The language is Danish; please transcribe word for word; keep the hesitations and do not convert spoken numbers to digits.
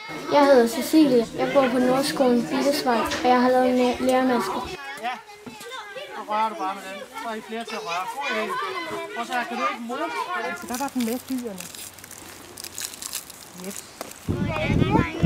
Jeg hedder Cecilie. Jeg går på Nordskolen Billesvej, og jeg har lavet en lærermaske. Ja, så rører du bare med den. Så er I flere til at røre. God idé. Og så kan du ikke mose. Så der var den med dyrene. Yes.